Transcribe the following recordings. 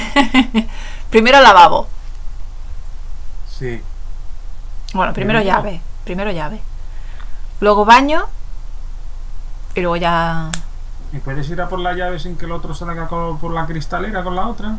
Primero lavabo. Sí. Bueno, primero Primero. llave. Primero llave. Luego baño. Y luego ya... ¿Y puedes ir a por la llave sin que el otro salga por la cristalera con la otra?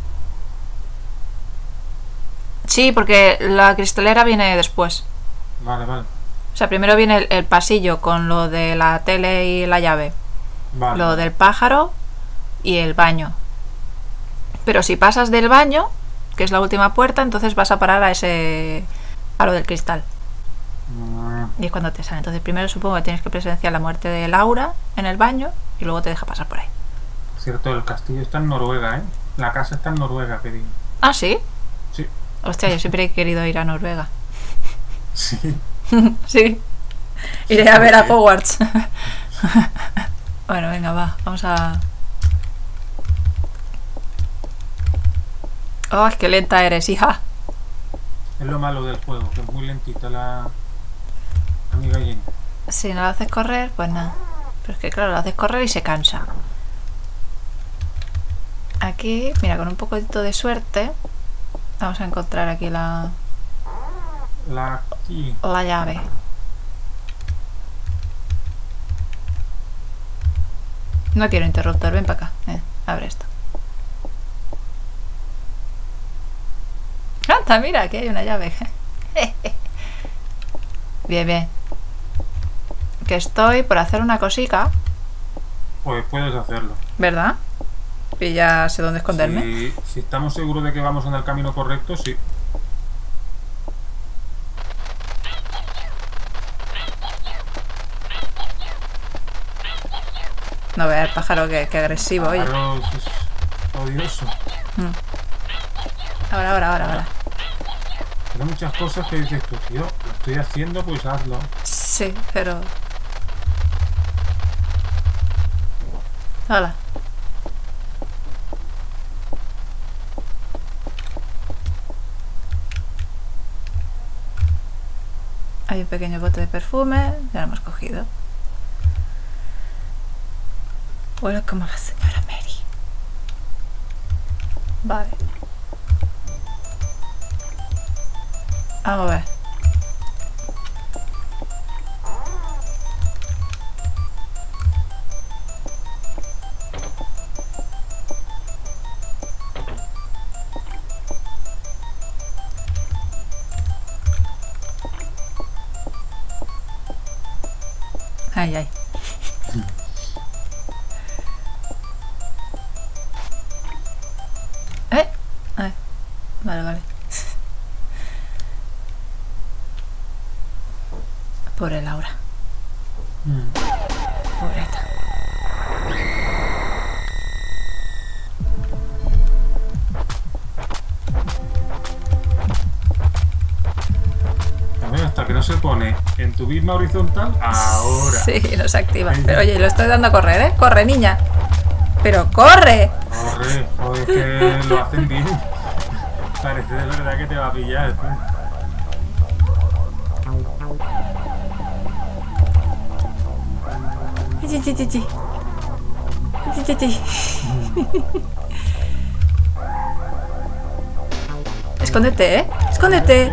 Sí, porque la cristalera viene después. Vale, vale. O sea, primero viene el pasillo con lo de la tele y la llave. Vale. Lo del pájaro y el baño. Pero si pasas del baño, que es la última puerta, entonces vas a parar a lo del cristal. Y es cuando te sale. Entonces primero supongo que tienes que presenciar la muerte de Laura en el baño y luego te deja pasar por ahí. Cierto, el castillo está en Noruega, ¿eh? La casa está en Noruega, pedí. ¿Ah, sí? Sí. Hostia, yo siempre he querido ir a Noruega. Sí. Sí. Iré a ver a Hogwarts. Bueno, venga, va. Vamos a... Oh, es que lenta eres, hija. Es lo malo del juego, que es muy lentita la amiga Jenny. Si no lo haces correr, pues nada. Pero es que claro, lo haces correr y se cansa. Aquí, mira, con un poquito de suerte, vamos a encontrar aquí la llave. No quiero interruptor, ven para acá. Abre esto. ¡Anda, mira! Aquí hay una llave. Bien, bien. Que estoy por hacer una cosica. Pues puedes hacerlo. ¿Verdad? Y ya sé dónde esconderme. Si estamos seguros de que vamos en el camino correcto, sí. No vea el pájaro que agresivo, oye. Claro, es odioso. Ahora. Hay muchas cosas que dices tú, tío, lo estoy haciendo, pues hazlo. Sí, pero... Hola. Hay un pequeño bote de perfume, ya lo hemos cogido. Huele como la señora Mary. Vale. Vamos a ver. Ay. Ay. Vale. Pobre Laura. Pobreta. A ver, hasta que no se pone en tu misma horizontal, ahora. Sí, no se activa. Pero oye, lo estoy dando a correr, ¿eh? Corre, niña. Pero corre. Corre, joder, que lo hacen bien. Parece de verdad que te va a pillar, tú. Escóndete, ¿eh? Escóndete.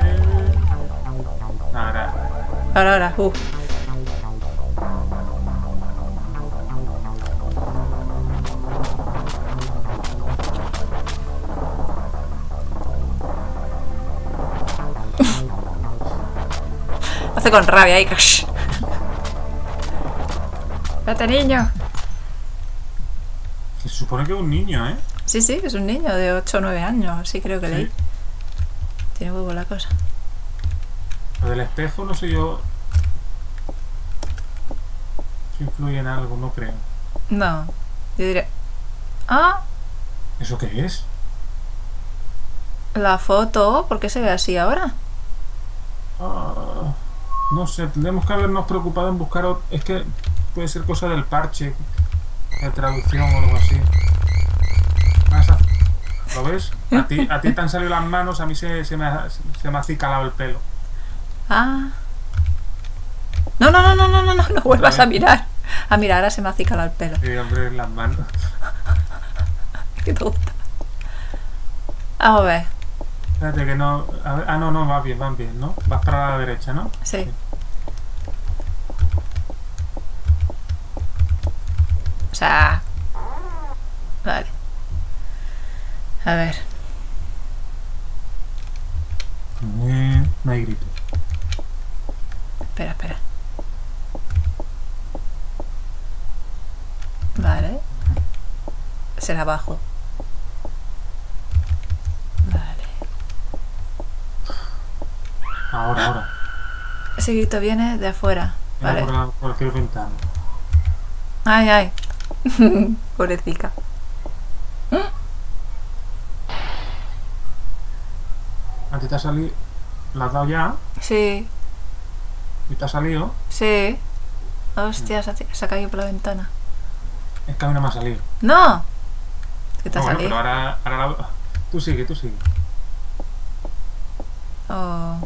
Ahora. Ahora. Hace con rabia ahí. Vete, niño. Se supone que es un niño, ¿eh? Sí, es un niño de 8 o 9 años, así creo que leí. Tiene huevo la cosa. Lo del espejo, no sé yo si influye en algo, no creo. No, yo diré... Ah, ¿Eso qué es? la foto, ¿por qué se ve así ahora? No sé, tendremos que habernos preocupado en buscar... Es que puede ser cosa del parche, de traducción o algo así. ¿Lo ves? A ti te han salido las manos, a mí se me ha acicalado el pelo. Ah. No vuelvas a mirar. A mirar, ahora se me ha acicalado el pelo. Sí, hombre, en las manos. Qué tonta. Vamos a ver. Espérate que no... A ver, ah, no, no, vas bien, ¿no? Vas para la derecha, ¿no? Sí. O sea... Vale. A ver. No hay gritos. Espera, espera. Vale. Será abajo. Vale. Ahora. Ese grito viene de afuera. Vale. Vale. Por cualquier ventana. Ay, ay. Pobrecita. ¿A ti te ha salido? ¿La has dado ya? Sí, ¿Y te ha salido? sí. Hostia, se ha caído por la ventana. Es que a mí no me ha salido. ¡No! ¿Qué te ha No, bueno, salido? pero ahora tú sigue. Oh.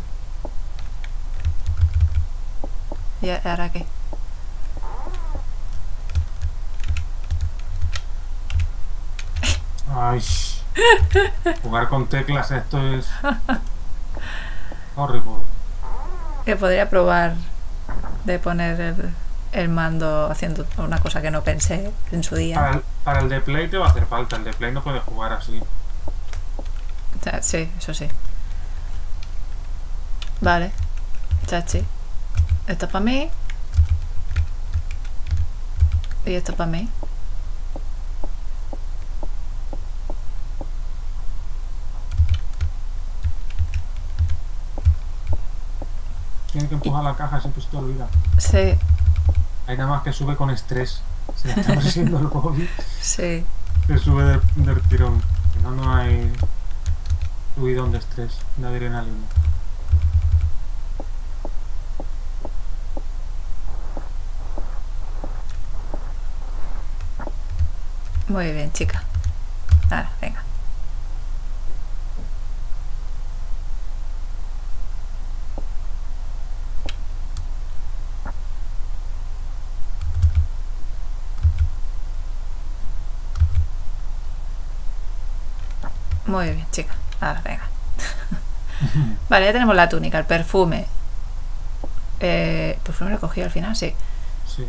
¿Y ahora qué? Ay. Jugar con teclas, esto es horrible. Que podría probar de poner el mando haciendo una cosa que no pensé en su día. Para el de Play te va a hacer falta. El de Play no puede jugar así. O sea, sí, eso sí. Vale. Chachi. Esto es para mí. Y esto es para mí. Tiene que empujar la caja, siempre se te olvida. Sí, Hay nada más que sube con estrés. Se le está persiguiendo el móvil. sí. Se sube del tirón. Si no, no hay subidón de estrés, de adrenalina. Muy bien, chica. Ahora, venga. Muy bien, chica. Ahora, venga. Vale, ya tenemos la túnica, el perfume. ¿El perfume lo cogí al final? Sí. Sí.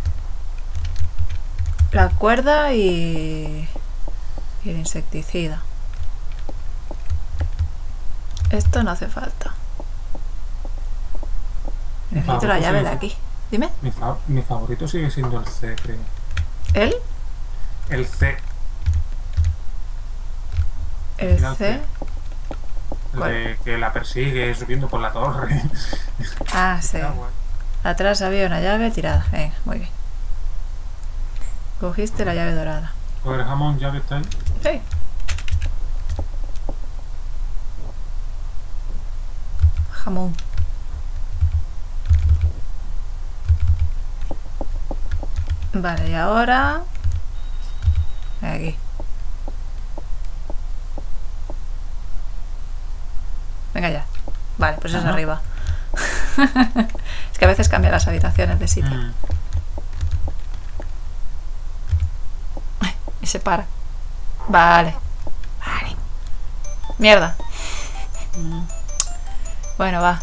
La cuerda y el insecticida. Esto no hace falta. Necesito la llave de aquí. Dime. Mi favorito sigue siendo el C, creo. ¿El? El C. El final C. El ¿Cuál? de que la persigue subiendo por la torre. Ah, sí. Está guay. Atrás había una llave tirada. Venga, muy bien. Cogiste la llave dorada. Pues el jamón ya que está ahí. Sí. Jamón. Vale, y ahora... Aquí. Venga ya. Vale, pues es Ajá. arriba. Es que a veces cambia las habitaciones de sitio. Y se para. Vale. Vale. Mierda. Bueno, va.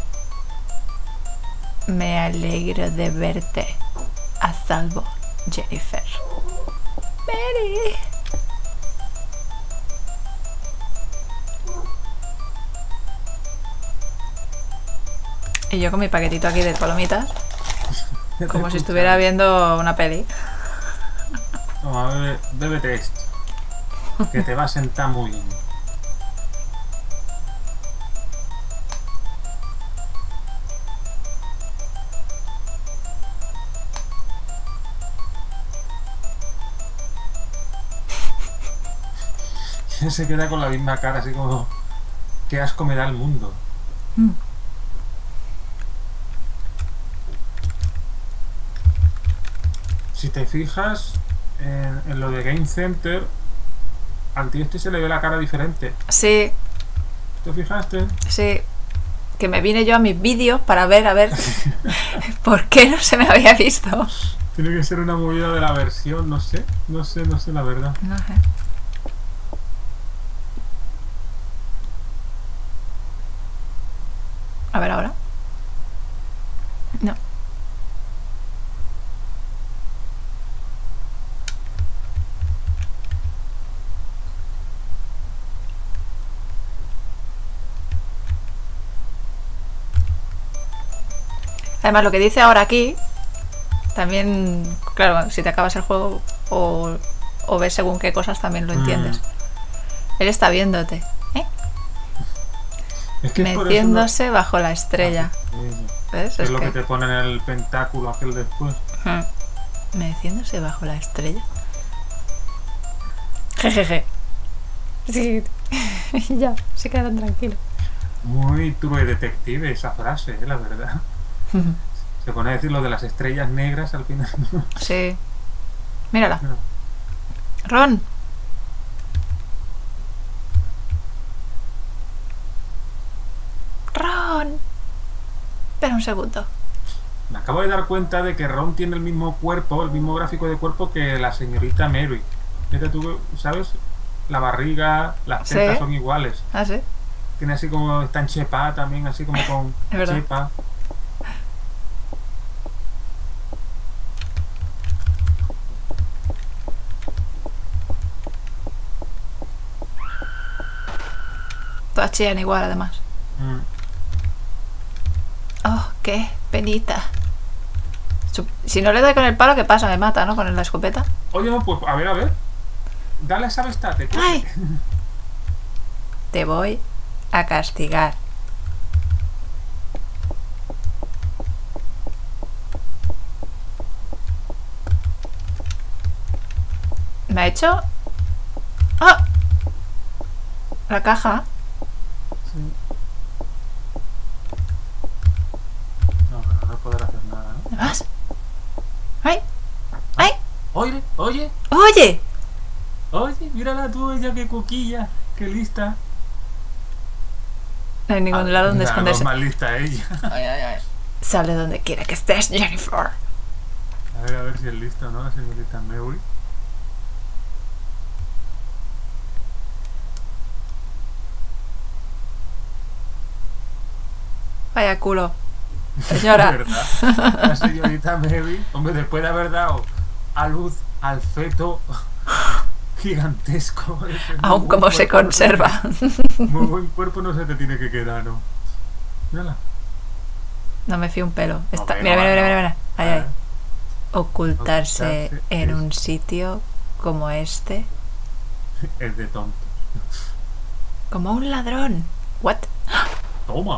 Me alegro de verte. A salvo, Jennifer. Mary. Y yo con mi paquetito aquí de palomitas. Como si estuviera viendo una peli. Toma, bébete esto. Que te va a sentar muy bien. Se queda con la misma cara, así como... Qué asco me da el mundo. Si te fijas en lo de Game Center, al tío este se le ve la cara diferente. Sí, ¿Te fijaste? sí. Que me vine yo a mis vídeos para ver, a ver por qué no se me había visto. Tiene que ser una movida de la versión, no sé la verdad. No sé. A ver ahora. No. Además, lo que dice ahora aquí, también, claro, si te acabas el juego o ves según qué cosas, también lo entiendes. Él está viéndote, ¿eh? Es que metiéndose bajo la estrella. ¿Ves? Es lo que te pone en el pentáculo aquel después. Meciéndose bajo la estrella. Jejeje. Sí. Ya, se quedan tranquilos. Muy True Detective esa frase, la verdad. Se pone a decir lo de las estrellas negras al final. Sí. Mírala. Ron. Ron. Espera un segundo. Me acabo de dar cuenta de que Ron tiene el mismo cuerpo, el mismo gráfico de cuerpo que la señorita Mary. Fíjate tú, ¿sabes? La barriga, las tetas son iguales. Ah, sí. Tiene así como, está en chepa también, así como con chepa. Todas chillan igual, además. Oh, qué penita. Si no le doy con el palo, ¿qué pasa? Me mata, ¿no? Con la escopeta. Oye, no, pues a ver. Dale esa bestate. ¡Ay! Te voy a castigar. ¿Me ha hecho? ¡Ah! La caja. Sí. No, pero no podrá hacer nada, ¿no? ¿Dónde vas? ¡Ay! ¡Ay! Oye. ¡Oye! Oye, mírala tú, ella qué coquilla, qué lista. No hay ningún lado donde esconderse. Más lista ella. Ay. Sale donde quiera que estés, Jennifer. A ver si es lista o no, la señorita Mary. Vaya culo. Señora. ¿Verdad? La señorita Mary, hombre, después de haber dado a luz al feto gigantesco. Aún como se conserva. Muy buen cuerpo no se te tiene que quedar, ¿no? Mírala. No me fío un pelo. No, Mira. Ahí. Ocultarse en un sitio como este. Es de tonto. Como un ladrón. ¿What? Toma.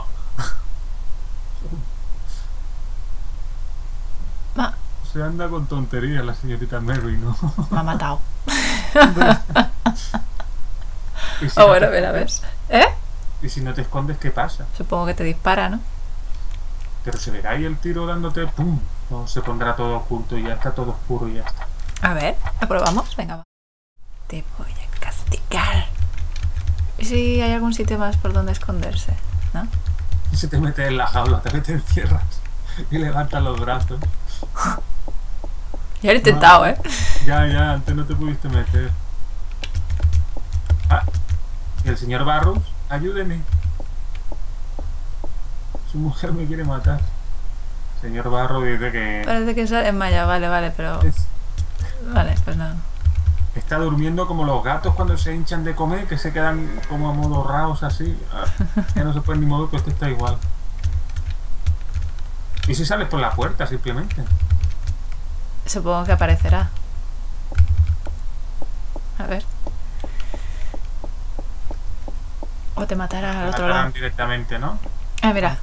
Se anda con tonterías la señorita Mary, ¿no? Me ha matado. Si bueno, mira, ¿ves? ¿Eh? Y si no te escondes, ¿qué pasa? Supongo que te dispara, ¿no? Pero se verá ahí el tiro dándote ¡pum! No, se pondrá todo oculto y ya está todo oscuro y ya está. A ver, ¿lo probamos? Venga, va. Te voy a castigar. ¿Y si hay algún sitio más por donde esconderse? ¿No? Y se te mete en la jaula, te encierras y levantas los brazos. Ya lo he intentado, ¿eh? Ya, antes no te pudiste meter. Y el señor Barros, ayúdeme. Su mujer me quiere matar. El señor Barros dice que... Parece que sale en Maya, vale, pero... Vale, pues nada. Está durmiendo como los gatos cuando se hinchan de comer, que se quedan como amodorrados así. Ya no se pueden ni mover, pues este está igual. ¿Y si sales por la puerta simplemente? Supongo que aparecerá. A ver. O te matará al otro lado. Directamente, ¿no? Mira.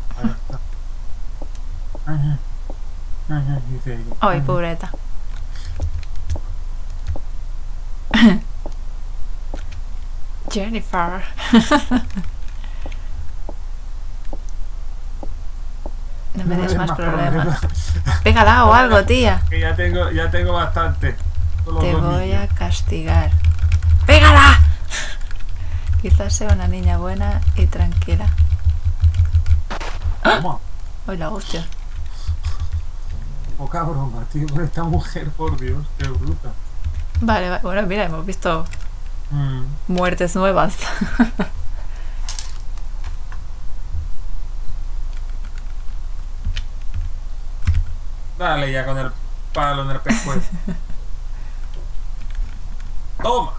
Ay, pobreta. Jennifer. No me des más problemas. Pégala o algo, tía. Que ya tengo bastante. Te voy a castigar. ¡Pégala! Quizás sea una niña buena y tranquila. ¿Cómo? Uy, la hostia. Poca broma, tío, con esta mujer, por Dios, qué bruta. Vale, bueno, mira, hemos visto muertes nuevas. Dale ya con el palo en el pescuezo. Toma.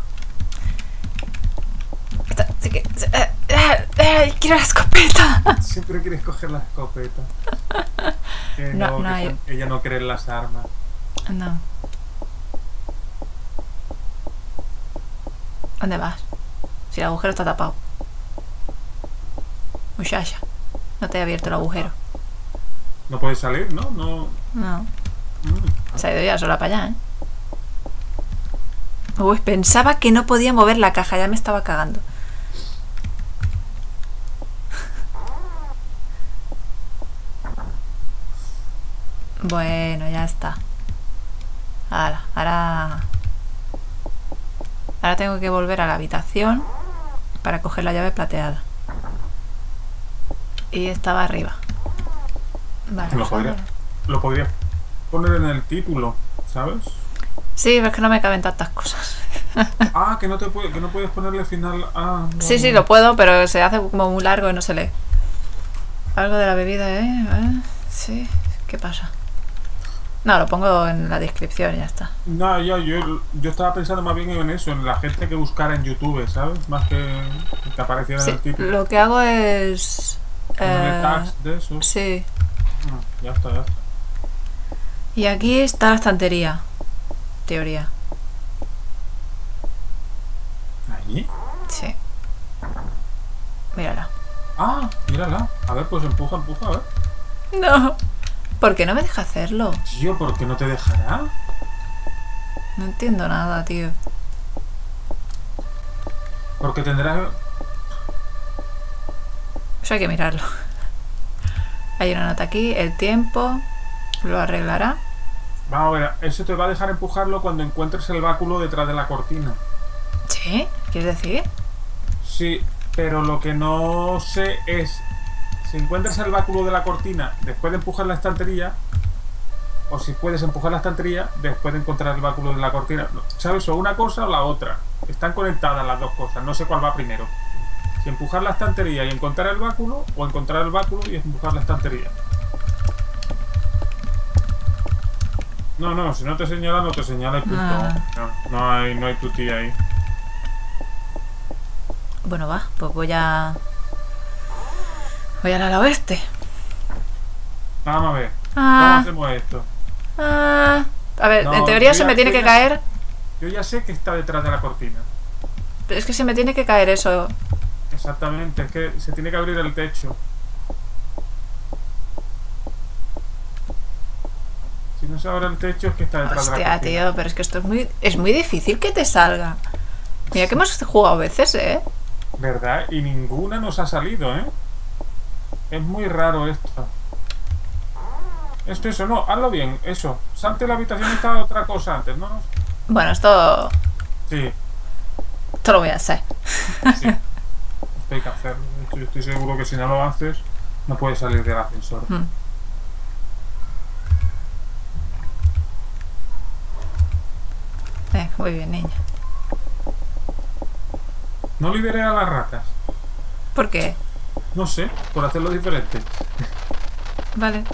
Quiero la escopeta. Siempre quieres coger la escopeta. Que No, no, hay... ella no cree en las armas. No. ¿Dónde vas? Si el agujero está tapado. Muchacha, no te he abierto el agujero. No puedes salir, ¿no? No. No. Se ha ido ya sola para allá, ¿eh? Uy, pensaba que no podía mover la caja, ya me estaba cagando. Bueno, ya está. Ahora tengo que volver a la habitación para coger la llave plateada. Y estaba arriba. Vale, lo podrías poner en el título, ¿sabes? Sí, pero es que no me caben tantas cosas. Ah, que no puedes ponerle final. Ah, no, Sí, lo puedo, pero se hace como muy largo y no se lee. Algo de la bebida, sí, ¿qué pasa? No, lo pongo en la descripción y ya está. No, yo estaba pensando más bien en eso, en la gente que buscara en YouTube, ¿sabes? Más que apareciera en el título. Lo que hago es... tags de eso. Sí. Ya está. Y aquí está la estantería. Teoría. ¿Allí? Sí. Mírala. Ah, mírala. A ver, pues empuja, a ver. No. ¿Por qué no me deja hacerlo? Tío, ¿por qué no te dejará? No entiendo nada, tío. Porque tendrás... Eso hay que mirarlo. Hay una nota aquí. El tiempo lo arreglará. Vamos a ver, eso te va a dejar empujarlo cuando encuentres el báculo detrás de la cortina. ¿Sí? ¿Quieres decir? Sí, pero lo que no sé es... Si encuentras el báculo de la cortina después de empujar la estantería, o si puedes empujar la estantería después de encontrar el báculo de la cortina, ¿sabes? O una cosa o la otra. Están conectadas las dos cosas, no sé cuál va primero. Si empujar la estantería y encontrar el báculo, o encontrar el báculo y empujar la estantería. No, si no te señala, no te señala y punto. No hay tuti ahí. Bueno, va, pues voy al ala oeste. Vamos a ver. ¿Cómo hacemos esto? A ver, en teoría se me tiene que caer. Yo ya sé que está detrás de la cortina. Pero es que se me tiene que caer eso. Exactamente, es que se tiene que abrir el techo. Si no se abre el techo es que está detrás de la cortina. Hostia, tío, pero es que esto es muy difícil que te salga. Mira que hemos jugado veces, ¿Verdad? Y ninguna nos ha salido, Es muy raro esto. Eso, no, hazlo bien, eso. Salte de la habitación y estaba otra cosa antes, ¿no? Bueno, esto... Sí. Esto lo voy a hacer. Sí. Esto hay que hacerlo. Yo estoy seguro que si no lo haces, no puedes salir del ascensor. Muy bien, niña. No liberé a las ratas. ¿Por qué? No sé, por hacerlo diferente. Vale.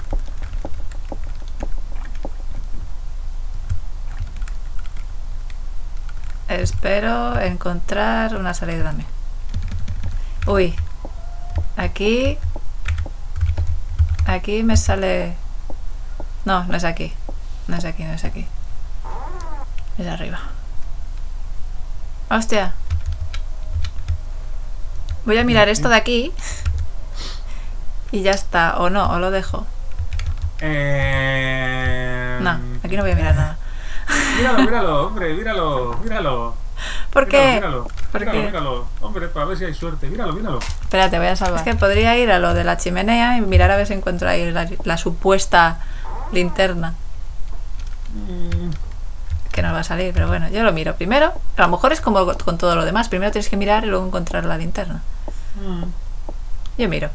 Espero encontrar una salida también. Uy. Aquí me sale... No, no es aquí. No es aquí. Es arriba. Hostia. Voy a mirar esto de aquí. Y ya está. O no, o lo dejo. No, aquí no voy a mirar nada. Míralo, hombre, míralo. ¿Por qué? Míralo, hombre, para ver si hay suerte. Míralo. Espérate, voy a salvar. Es que podría ir a lo de la chimenea y mirar a ver si encuentro ahí la supuesta linterna. Que no va a salir, pero bueno, yo lo miro primero. A lo mejor es como con todo lo demás. Primero tienes que mirar y luego encontrar la linterna. Yo miro.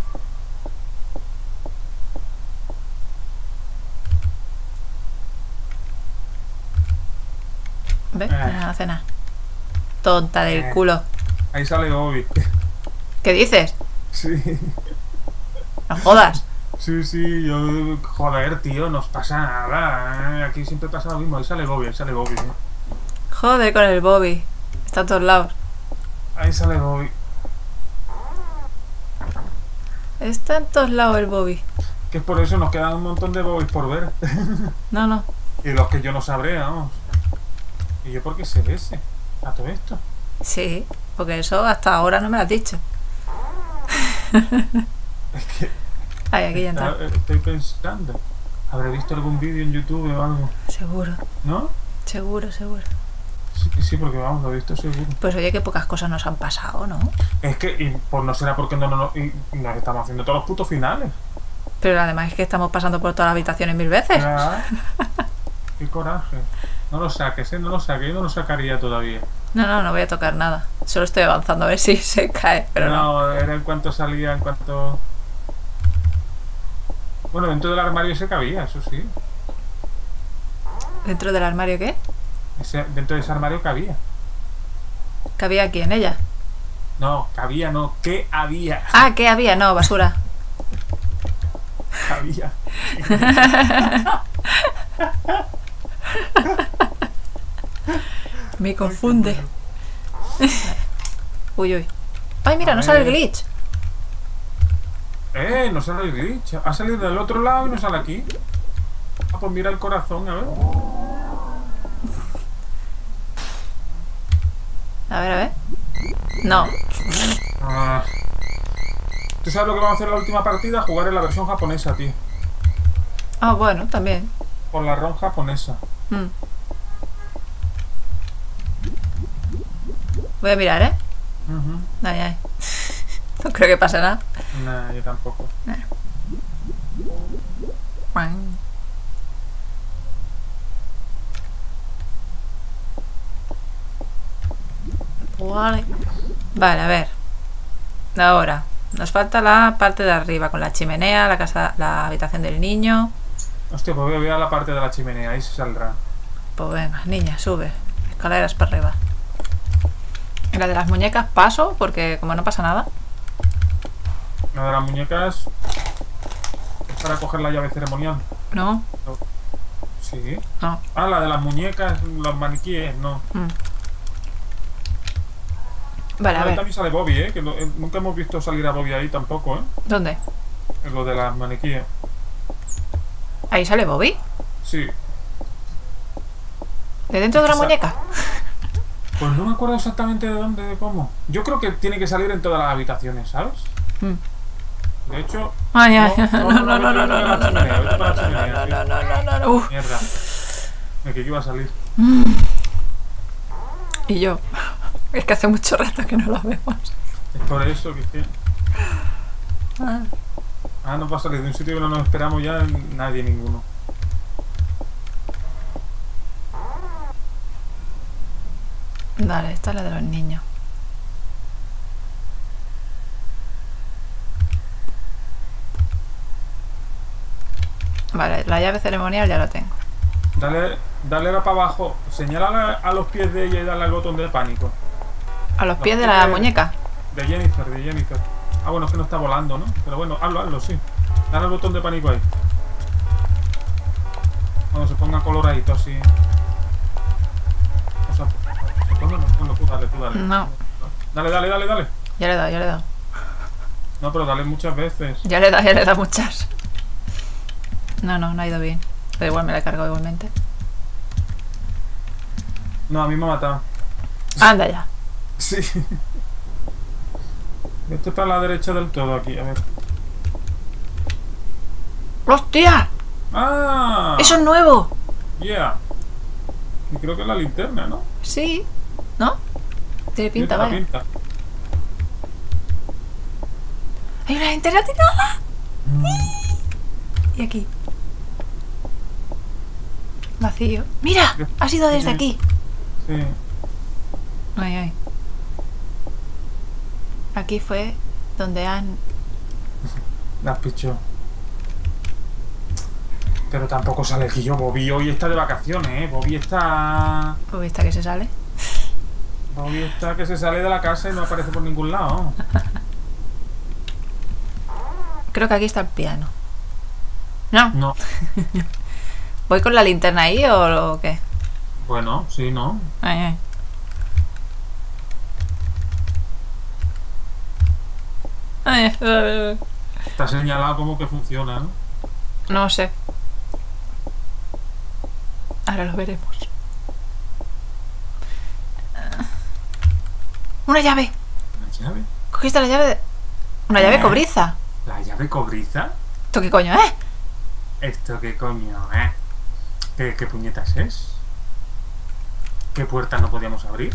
¿Ves? No hace nada. Tonta del culo. Ahí sale Bobby. ¿Qué dices? Sí. No jodas. Sí, sí, yo... Joder, tío, no os pasa nada. Aquí siempre pasa lo mismo. Ahí sale Bobby, Joder con el Bobby. Está a todos lados. Ahí sale Bobby. Está en todos lados el Bobby. Que es por eso nos quedan un montón de Bobbies por ver. No, no. Y los que yo no sabré, vamos. ¿Y yo por qué sé ese? A todo esto. Sí, porque eso hasta ahora no me lo has dicho. Es que... Ay, aquí ya entra. Estoy pensando. ¿Habré visto algún vídeo en YouTube o algo? Seguro. ¿No? Seguro, seguro. Sí, porque vamos, lo he visto seguro. Pues oye, que pocas cosas nos han pasado, ¿no? Es que, y pues no será porque no nos estamos haciendo todos los putos finales. Pero además es que estamos pasando por todas las habitaciones 1000 veces. Ya. Qué coraje. No lo saques, no lo saques. Yo no lo sacaría todavía. No, no voy a tocar nada. Solo estoy avanzando a ver si se cae, pero no. No, era en cuanto salía, en cuanto... Bueno, dentro del armario se cabía, eso sí. ¿Dentro del armario qué? Dentro de ese armario cabía. ¿Cabía aquí en ella? No, cabía no. ¿Qué había? Ah, ¿qué había? No, basura. Cabía. Me confunde. Uy, uy. Ay, mira, no sale el glitch. No sale el glitch. Ha salido del otro lado y no sale aquí. Ah, pues mira el corazón, a ver. A ver. No. Ah. ¿Tú sabes lo que vamos a hacer en la última partida? Jugar en la versión japonesa, tío. Ah, bueno, también. Con la ROM japonesa. Voy a mirar, ¿eh? Ay. No creo que pase nada. Nah, yo tampoco. Vale, a ver. Ahora, nos falta la parte de arriba, con la chimenea, la casa, la habitación del niño. Hostia, pues voy a la parte de la chimenea, ahí se saldrá. Pues venga, niña, sube. Escaleras para arriba. Y la de las muñecas paso, porque como no pasa nada. La de las muñecas es para coger la llave ceremonial. No. Sí. No. Ah, la de las muñecas, los maniquíes, no. Vale, a ver. También sale Bobby, que nunca hemos visto salir a Bobby ahí tampoco, ¿Dónde? En lo de las maniquíes. ¿Ahí sale Bobby? Sí. ¿De dentro de la muñeca? Pues no me acuerdo exactamente de dónde, de cómo. Yo creo que tiene que salir en todas las habitaciones, ¿sabes? De hecho... Ay, ay, no. Mierda. Me que iba a salir. Y yo. Es que hace mucho rato que no lo vemos. Es por eso que... Ah, no va a salir de un sitio que no nos esperamos ya nadie, ninguno. Dale, esta es la de los niños. Vale, la llave ceremonial ya la tengo. Dale para abajo. Señala a los pies de ella y dale al botón de pánico. ¿A los pies de la muñeca? De Jennifer. Ah, bueno, es que no está volando, ¿no? Pero bueno, hazlo, sí. Dale al botón de pánico ahí. Cuando se ponga coloradito así. O sea, tú dale. No. Dale. Ya le he dado. No, pero dale muchas veces. Ya le he dado muchas. No ha ido bien. Pero igual me la he cargado igualmente. No, a mí me ha matado. Anda ya. Sí. Vete para la derecha del todo aquí, a ver. ¡Hostia! ¡Ah! ¡Eso es nuevo! Yeah. Y creo que es la linterna, ¿no? Sí. ¿No? Tiene pinta, Tiene vaya. pinta. ¡Hay una linterna tirada! Y aquí. Vacío. ¡Mira! Ha sido desde aquí. Sí. Ay. Aquí fue donde han... Las pichó. Pero tampoco sale aquí yo. Bobby hoy está de vacaciones, Bobby está... Pues vista que se sale. Bobby está que se sale de la casa y no aparece por ningún lado. Creo que aquí está el piano. No. No. ¿Voy con la linterna ahí o qué? Bueno, sí, ¿no? Ay, ay. Ay, Está señalado como que funciona, ¿no? no sé. Ahora lo veremos. Una llave. ¿La llave? ¿Cogiste la llave? Una llave cobriza. ¿La llave cobriza? ¿Esto qué coño es? ¿Esto qué coño, ¿Qué puñetas es? ¿Qué puerta no podíamos abrir?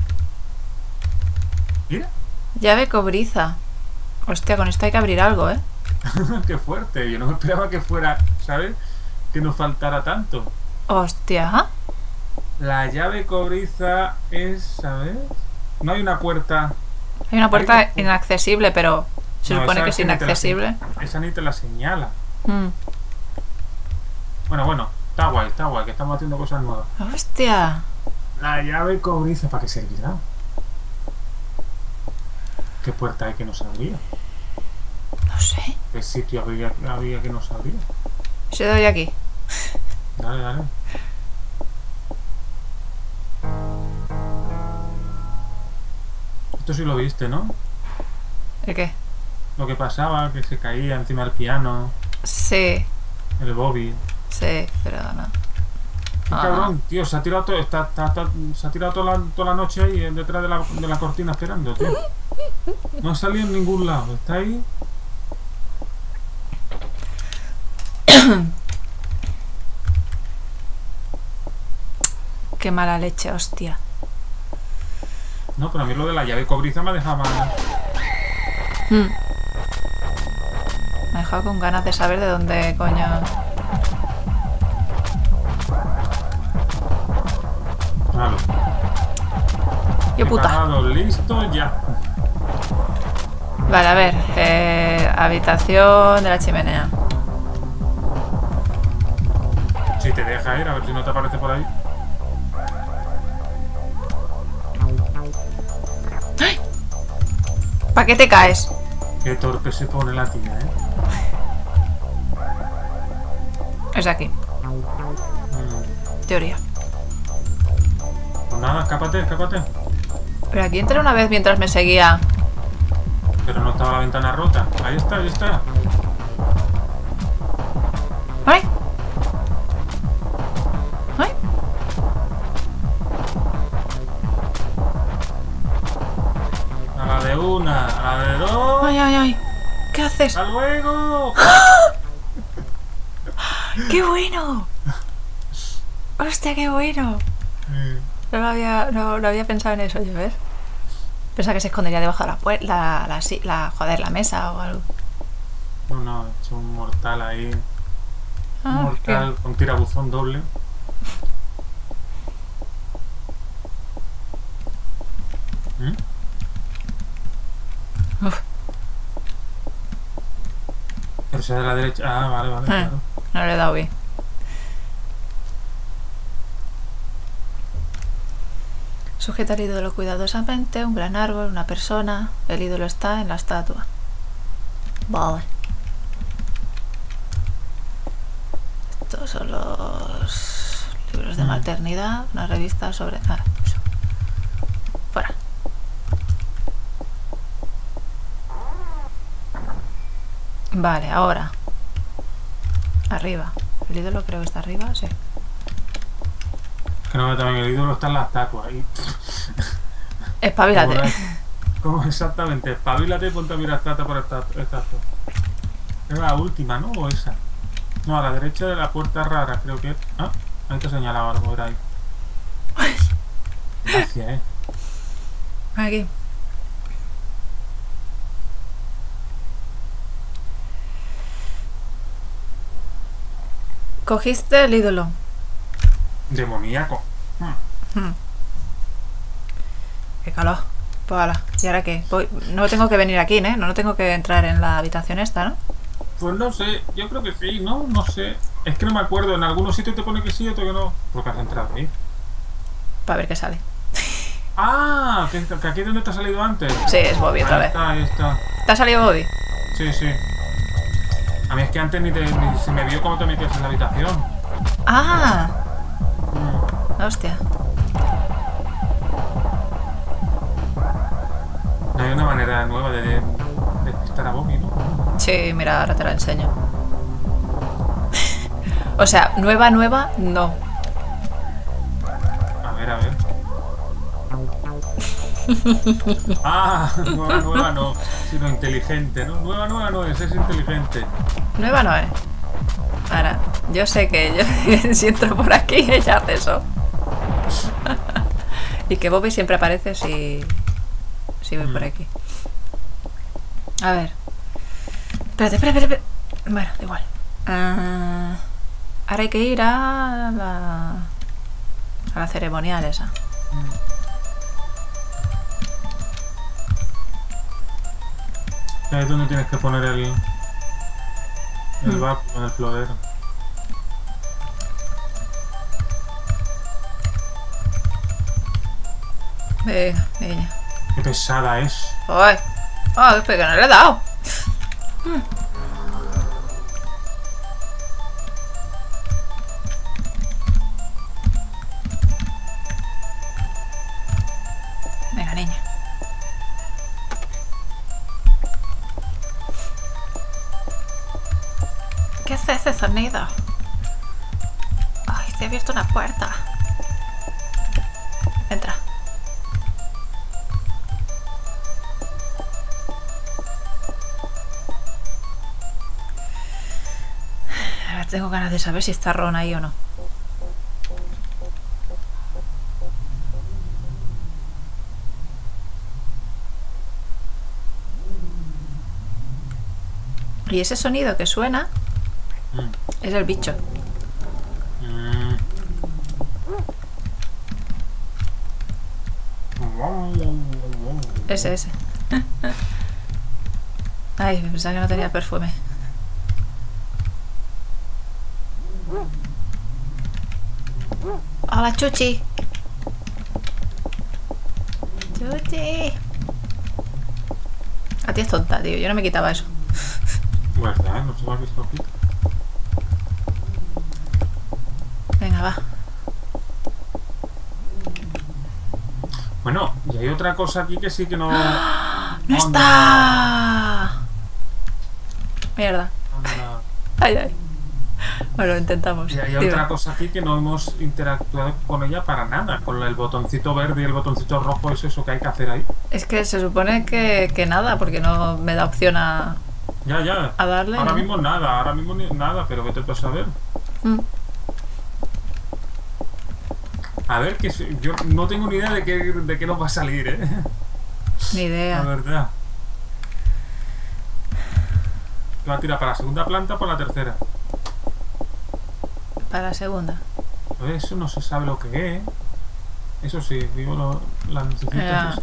Mira. Llave cobriza. Hostia, con esto hay que abrir algo, ¿eh? Qué fuerte. Yo no me esperaba que fuera, ¿sabes? Que nos faltara tanto. Hostia. La llave cobriza es, ¿sabes? No hay una puerta. Hay una puerta inaccesible, pero se No, supone esa que es ni te la inaccesible. Esa ni te la señala. Mm. Bueno, está guay, que estamos haciendo cosas nuevas. Hostia. La llave cobriza, ¿para qué servirá? ¿Qué puerta hay que no se abría? No sé. ¿Qué sitio había que no se abría? Se doy aquí. Dale. Esto sí lo viste, ¿no? ¿El qué? Lo que pasaba, que se caía encima del piano, Sí. el Bobby. Sí, pero no. Qué cabrón, tío, se ha tirado se ha tirado toda la noche ahí detrás de la cortina esperando, tío. No ha salido en ningún lado, está ahí. Qué mala leche, hostia. No, pero a mí lo de la llave cobriza me ha dejado más. Me ha dejado con ganas de saber de dónde coño. Claro. Yo puta. Preparado, listo, ya. Vale, a ver. Habitación de la chimenea. Si te deja ir, a ver si no te aparece por ahí. ¡Ay! ¿Para qué te caes? Qué torpe se pone la tía, ¿eh? Es aquí. Teoría. Pues nada, escápate. Pero aquí entré una vez mientras me seguía. Pero no estaba la ventana rota. Ahí está. ¡Ay! ¡Ay! A la de una, a la de dos. ¡Ay! ¿Qué haces? ¡Hasta luego! ¡Qué bueno! ¡Hostia, qué bueno! No había pensado en eso, yo, ¿ves? Pensaba que se escondería debajo de la puerta, la mesa o algo. No, he hecho un mortal ahí. Un Ah, mortal con tirabuzón doble. Uf, Pero ese de la derecha. Ah, vale, claro. no le he dado bien. Sujeta el ídolo cuidadosamente, un gran árbol, una persona. El ídolo está en la estatua. Vale. Estos son los libros de maternidad, una revista sobre... Ah, eso. Fuera. Vale, ahora. Arriba. El ídolo creo que está arriba, sí. Que no me también el ídolo está en la estatua ahí. Espabilate. ¿Cómo exactamente? Espabilate y ponte a mirar estatua por estatua. Es la última, ¿no? ¿O esa? No, a la derecha de la puerta rara, creo que es. Ah, ahí te señalaba algo, era ahí. Gracias, Aquí. Cogiste el ídolo. Demoníaco. Qué calor. Pues ala. ¿Y ahora qué? No tengo que venir aquí, ¿eh? No tengo que entrar en la habitación esta, ¿no? Pues no sé, yo creo que sí, ¿no? No sé. Es que no me acuerdo, en algunos sitios te pone que sí, otro que no. ¿Por qué has entrado ahí? Para ver qué sale. Ah, que aquí es donde te ha salido antes. Sí, es Bobby otra vez. Ahí está. ¿Te ha salido Bobby? Sí. A mí es que antes ni se me vio cómo te metías en la habitación. ¡Ah! Hostia. No hay una manera nueva de despistar a Bobby, ¿no? Sí, mira, ahora te la enseño. O sea, nueva, no. A ver. Ah, nueva no, sino inteligente, ¿no? Nueva no es inteligente. Nueva no es. Ahora, yo sé que yo si entro por aquí, ella hace eso. Y que Bobby siempre aparece si voy por aquí. A ver. Espérate. Bueno, da igual. Ahora hay que ir a la ceremonial esa. Ahí es donde tienes que poner el báculo en el florero. Venga, niña. Qué pesada es. ¡Ay! ¡Ay! Pero que no le he dado. Venga, niña. ¿Qué es ese sonido? Ay, se ha abierto una puerta. Entra. A ver, tengo ganas de saber si está Ron ahí o no. Y ese sonido que suena es el bicho. Ese. Ay, me pensaba que no tenía perfume. Hola, Chuchi. Chuchi. A ti es tonta, tío. Yo no me quitaba eso. ¿Verdad? No se me ha visto aquí. Venga, va. Bueno, y hay otra cosa aquí que sí que no... ¡No está! Mierda. Anda. Ay. Bueno, lo intentamos. Y hay otra cosa aquí que no hemos interactuado con ella para nada. Con el botoncito verde y el botoncito rojo, es eso que hay que hacer ahí. Es que se supone que nada, porque no me da opción a Ya. a darle. Ahora ¿no? mismo nada, pero vete tú a saber. A ver, que yo no tengo ni idea de qué nos va a salir, ¿eh? Ni idea. La verdad. ¿Qué va a tirar para la segunda planta o para la tercera? Para la segunda. Eso no se sabe lo que es. Eso sí, digo las necesitas.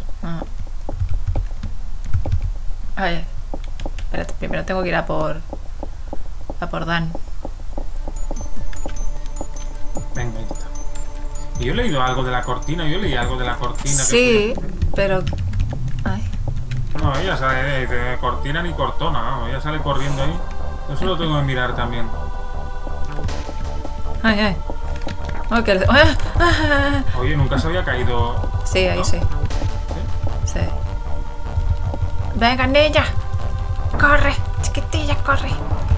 Ay. Espérate, primero tengo que ir a por Dan. Venga, ahí está. Y yo he leído algo de la cortina, Sí, pero... Ay. No, ella sale de cortina ni cortona, vamos, ella sale corriendo ahí. Eso lo tengo que mirar también. Ay. Oh, que... Oye, nunca se había caído. Sí, ahí ¿no? sí. Venga, niña. Corre, chiquitilla, corre.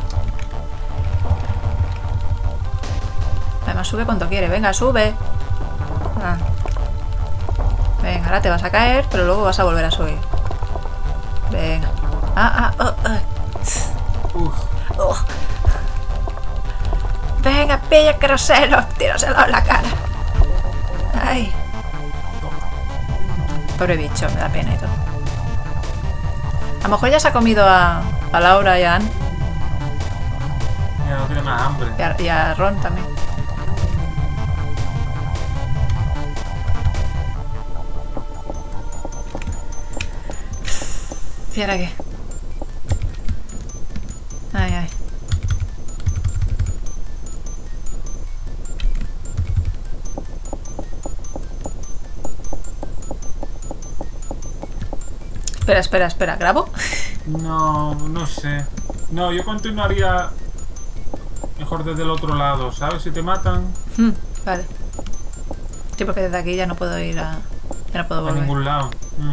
Además, sube cuanto quiere. Venga, sube. Venga, ahora te vas a caer, pero luego vas a volver a subir. Venga. Venga, pilla queroseno, tíraselo en la cara. Ay. Pobre bicho, me da pena y todo. A lo mejor ya se ha comido a Laura y a Anne. Ya no tiene más hambre. Y a Ron también. ¿Y ahora qué? Ay. Espera. ¿Grabo? No sé. No, yo continuaría mejor desde el otro lado, ¿sabes? Si te matan Vale. Sí, porque desde aquí ya no puedo ir a... Ya no puedo a volver. ningún lado.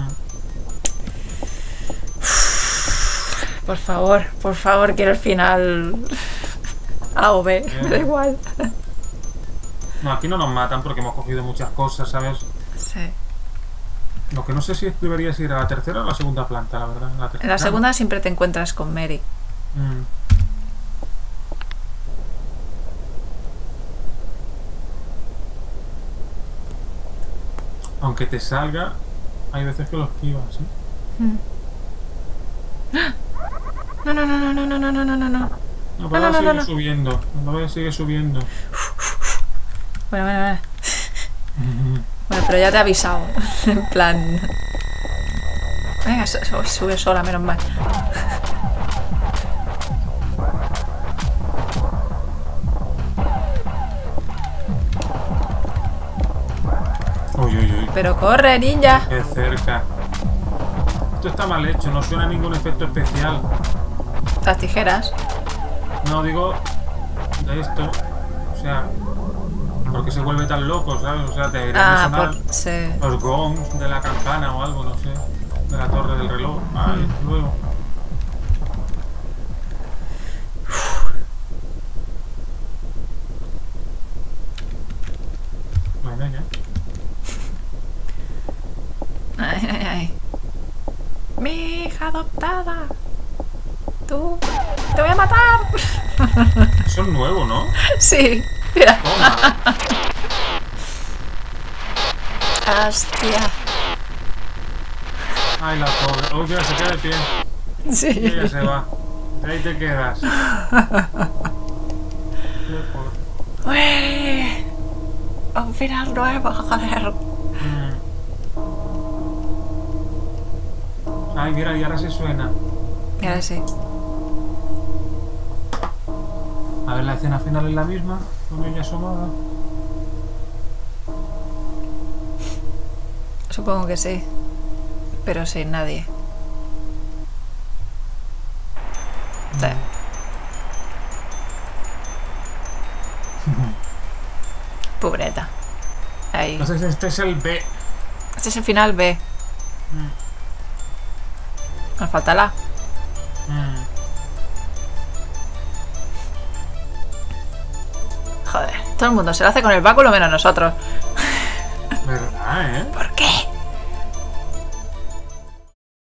Por favor, quiero el final A o B, me da igual. No, aquí no nos matan porque hemos cogido muchas cosas, ¿sabes? Sí. Lo que no sé si deberías ir a la tercera o a la segunda planta, la verdad. En la segunda siempre te encuentras con Mary. Aunque te salga, hay veces que lo esquivas, ¿sí? No, no, no, no, no, no, no, no, no, no. No, pero sigue subiendo. No sigue subiendo. Bueno, bueno, bueno. Bueno, pero ya te he avisado. En plan... Venga, sube sola, menos mal. Uy, uy, uy. Pero corre, ninja. Qué cerca. Esto está mal hecho, no suena ningún efecto especial. Las tijeras. No, digo de esto. O sea, porque se vuelve tan loco, ¿sabes? O sea, te deberían sonar sí. los gongs de la campana o algo, no sé. De la torre del reloj. Ay, luego. Bueno, ya. Ay, ay, ay. Mi hija adoptada. Tú. Te voy a matar. Eso es nuevo, ¿no? Sí. Mira. Toma. Hostia. Ay, la pobre. Uy, que se queda de pie. Sí. Y ella se va. Ahí te quedas. Uy. Un final nuevo, joder. Ay, mira, y ahora se suena. Y ahora sí. A ver, la escena final es la misma, con ella asomada. Supongo que sí. Pero sin nadie. Sí. Pobreta. Ahí. Entonces este es el B. Este es el final B. Nos falta la A. Joder, todo el mundo se lo hace con el báculo menos nosotros. ¿Verdad, eh? ¿Por qué?